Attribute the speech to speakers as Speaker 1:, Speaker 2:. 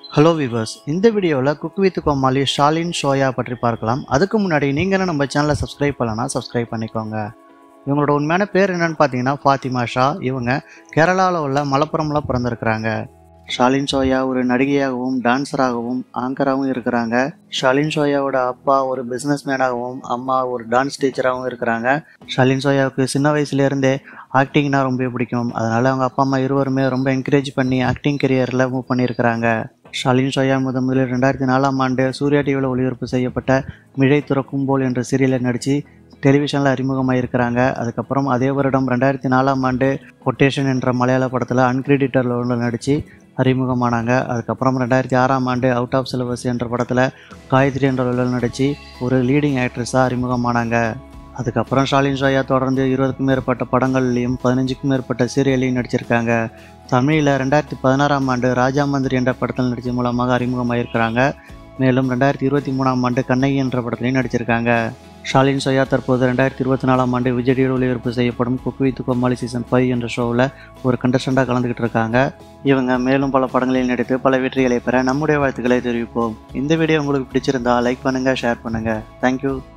Speaker 1: Hello viewers, இந்த வீடியோவில் cook with Comali Shalin Zoya பற்றி பார்க்கலாம். அதுக்கு முன்னாடி நீங்கள் நம்ம சேனலை சப்ஸ்கிரைப் பண்ணலன்னா சப்ஸ்கிரைப் பண்ணிக்கோங்க. இவங்களோட உண்மையான பேர் என்னன்னு பார்த்தீங்கன்னா ஃபாத்திமா ஷா. இவங்க கேரளாவில் உள்ள மலப்புரமில் பிறந்திருக்கிறாங்க. ஷாலின் ஷோயா ஒரு நடிகையாகவும் டான்ஸராகவும் ஆங்கராகவும் இருக்கிறாங்க. ஷாலின் ஷோயாவோட அப்பா ஒரு பிஸ்னஸ் மேனாகவும் அம்மா ஒரு டான்ஸ் டீச்சராகவும் இருக்கிறாங்க. ஷாலின் ஷோயாவுக்கு சின்ன வயசுலேருந்தே ஆக்டிங்னா ரொம்ப பிடிக்கும். அதனால் அவங்க அப்பா அம்மா இருவருமே ரொம்ப என்கரேஜ் பண்ணி ஆக்டிங் கரியரில் மூவ் பண்ணியிருக்கிறாங்க. ஷாலின் ஷோயா முதலில் 2004ஆம் ஆண்டு சூர்யா டிவியில் ஒளிபரப்பு செய்யப்பட்ட மிழை துறக்கும் போல் என்ற சீரியலில் நடித்து டெலிவிஷனில் அறிமுகமாக இருக்கிறாங்க. அதுக்கப்புறம் அதே வருடம் 2004ஆம் ஆண்டு கொட்டேஷன் என்ற மலையாள படத்தில் அன்கிரெடிட்டட் ரோலில் நடித்து அறிமுகமானாங்க. அதுக்கப்புறம் 2006ஆம் ஆண்டு அவுட் ஆஃப் சிலபஸ் என்ற படத்தில் காயத்ரி என்ற ரோலில் நடித்து ஒரு லீடிங் ஆக்ட்ரஸாக அறிமுகமானாங்க. அதுக்கப்புறம் ஷாலின் ஷோயா தொடர்ந்து 20க்கும் மேற்பட்ட படங்கள்லையும் 15க்கும் மேற்பட்ட சீரியல்லையும் நடிச்சிருக்காங்க. தமிழில் 2016ஆம் ஆண்டு ராஜா மந்திரி என்ற படத்தில் நடித்த மூலமாக அறிமுகமாயிருக்கிறாங்க. மேலும் 2023ஆம் ஆண்டு கண்ணகி என்ற படத்திலையும் நடிச்சிருக்காங்க. ஷாலின் ஷோயா தற்போது 2024ஆம் ஆண்டு விஜய் டிவியில் ஒளிபரப்பு செய்யப்படும் குக் வித் கோமாளி சீசன் 5 என்ற ஷோவில் ஒரு கண்டஸ்டண்டாக கலந்துக்கிட்டு இருக்காங்க. இவங்க மேலும் பல படங்களில் நடித்து பல வெற்றிகளை பெற நம்முடைய வாழ்த்துக்களை தெரிவிப்போம். இந்த வீடியோ உங்களுக்கு பிடிச்சிருந்தா லைக் பண்ணுங்கள், ஷேர் பண்ணுங்கள். தேங்க்யூ.